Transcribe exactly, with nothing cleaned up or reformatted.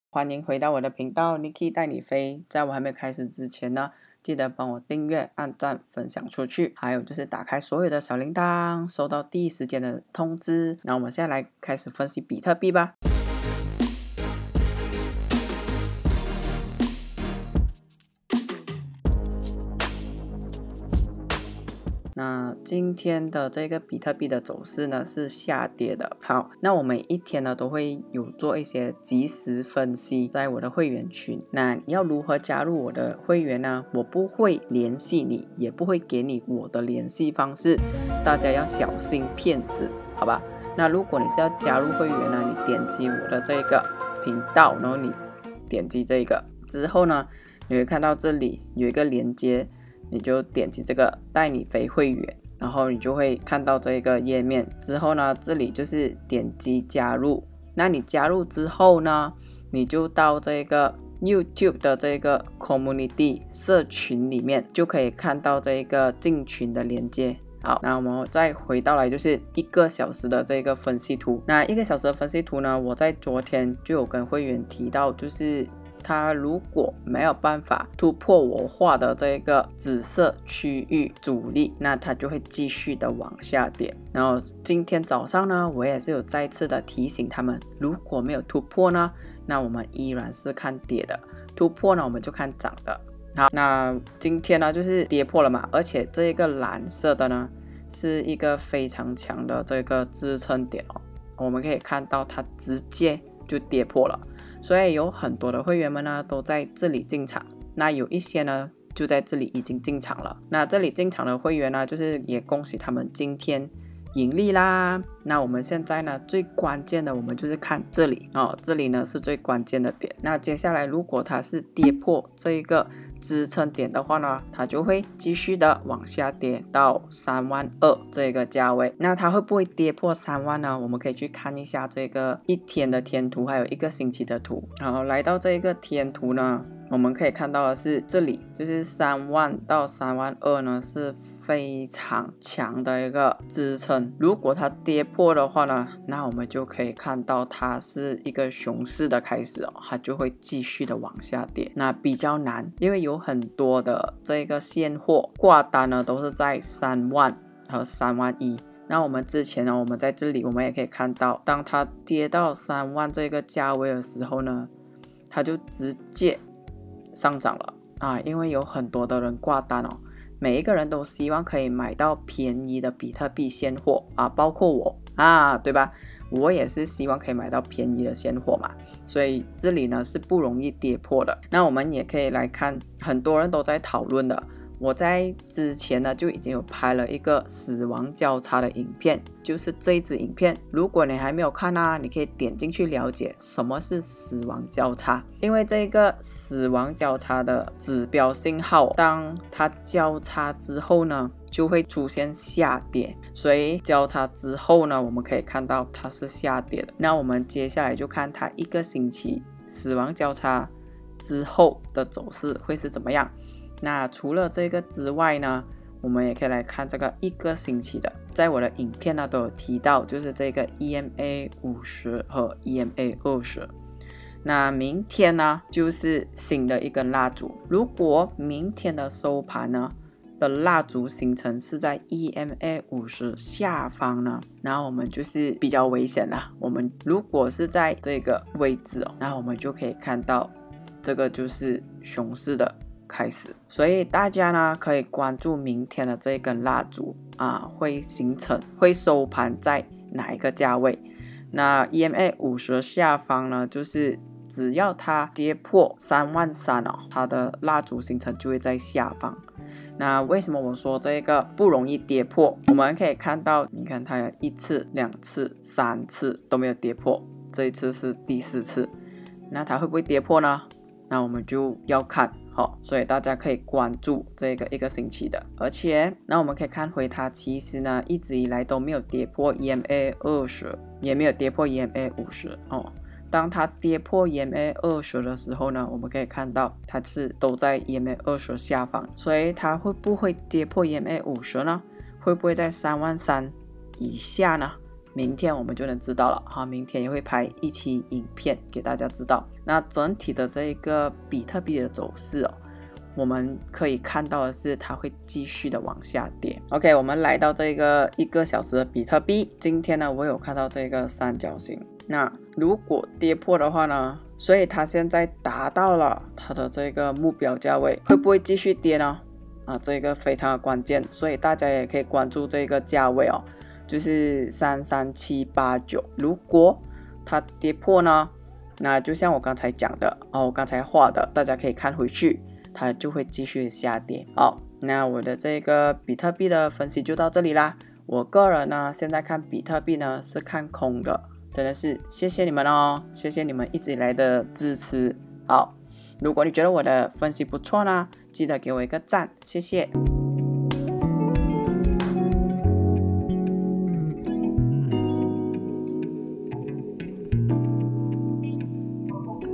欢迎回到我的频道 Nicky 带你飞。在我还没有开始之前呢，记得帮我订阅、按赞、分享出去，还有就是打开所有的小铃铛，收到第一时间的通知。那我们现在来开始分析比特币吧。那今天的这个比特币的走势呢是下跌的。好，那我每一天呢都会有做一些即时分析在我的会员群。那你要如何加入我的会员呢？我不会联系你，也不会给你我的联系方式，大家要小心骗子，好吧？那如果你是要加入会员呢，你点击我的这个频道，然后你点击这个之后呢，你会看到这里有一个连接，你就点击这个带你飞会员，然后你就会看到这个页面。之后呢，这里就是点击加入。那你加入之后呢，你就到这个 YouTube 的这个 Community 社群里面，就可以看到这个进群的连接。好，那我们再回到来就是一个小时的这个分析图。那一个小时的分析图呢，我在昨天就有跟会员提到，就是它如果没有办法突破我画的这个紫色区域阻力，那它就会继续的往下跌。然后今天早上呢，我也是有再次的提醒他们，如果没有突破呢，那我们依然是看跌的；突破呢，我们就看涨的。好，那今天呢就是跌破了嘛，而且这个蓝色的呢是一个非常强的这个支撑点哦，我们可以看到它直接就跌破了。所以有很多的会员们呢都在这里进场，那有一些呢就在这里已经进场了。那这里进场的会员呢，就是也恭喜他们今天盈利啦。那我们现在呢最关键的我们就是看这里哦，这里呢是最关键的点。那接下来如果它是跌破这一个支撑点的话呢，它就会继续的往下跌到三万二这个价位。那它会不会跌破三万呢？我们可以去看一下这个一天的天图，还有一个星期的图。好，来到这个天图呢，我们可以看到的是这里就是三万到三万二呢是非常强的一个支撑。如果它跌破的话呢，那我们就可以看到它是一个熊市的开始哦，它就会继续的往下跌。那比较难，因为有很多的这个现货挂单呢都是在三万和三万一。那我们之前呢，我们在这里我们也可以看到，当它跌到三万这个价位的时候呢，它就直接上涨了啊，因为有很多的人挂单哦，每一个人都希望可以买到便宜的比特币现货啊，包括我啊，对吧？我也是希望可以买到便宜的现货嘛，所以这里呢是不容易跌破的。那我们也可以来看，很多人都在讨论的，我在之前呢就已经有拍了一个死亡交叉的影片，就是这一支影片。如果你还没有看啊，你可以点进去了解什么是死亡交叉。因为这个死亡交叉的指标信号，当它交叉之后呢，就会出现下跌。所以交叉之后呢，我们可以看到它是下跌的。那我们接下来就看它一个星期死亡交叉之后的走势会是怎么样。那除了这个之外呢，我们也可以来看这个一个星期的，在我的影片呢都有提到，就是这个 E M A 五十和 E M A 二十。那明天呢就是新的一根蜡烛，如果明天的收盘呢的蜡烛形成是在 E M A 五十下方呢，然后我们就是比较危险了。我们如果是在这个位置哦，然后我们就可以看到这个就是熊市的开始。所以大家呢可以关注明天的这一根蜡烛啊，会形成会收盘在哪一个价位。那 E M A 五十下方呢，就是只要它跌破三万三哦，它的蜡烛形成就会在下方。那为什么我说这个不容易跌破？我们可以看到，你看它有一次、两次、三次都没有跌破，这一次是第四次。那它会不会跌破呢？那我们就要看好，所以大家可以关注这个一个星期的。而且那我们可以看回它其实呢一直以来都没有跌破 E M A 二十，也没有跌破 E M A 五十哦。当它跌破 E M A 二十的时候呢，我们可以看到它是都在 E M A 二十下方，所以它会不会跌破 E M A 五十呢？会不会在三万三以下呢？ 明天我们就能知道了哈，明天也会拍一期影片给大家知道。那整体的这个比特币的走势哦，我们可以看到的是它会继续的往下跌。 OK， 我们来到这个一个小时的比特币，今天呢我有看到这个三角形，那如果跌破的话呢，所以它现在达到了它的这个目标价位，会不会继续跌呢？啊，这个非常的关键，所以大家也可以关注这个价位哦，就是三三七八九。如果它跌破呢，那就像我刚才讲的哦，我刚才画的，大家可以看回去，它就会继续下跌。好，那我的这个比特币的分析就到这里啦。我个人呢，现在看比特币呢是看空的，真的是谢谢你们哦，谢谢你们一直以来的支持。好，如果你觉得我的分析不错呢，记得给我一个赞，谢谢。